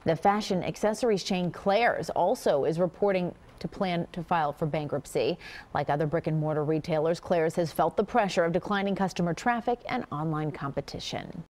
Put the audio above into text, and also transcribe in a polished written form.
The fashion accessories chain Claire's also is reporting to plan to file for bankruptcy. Like other brick and mortar retailers, Claire's has felt the pressure of declining customer traffic and online competition.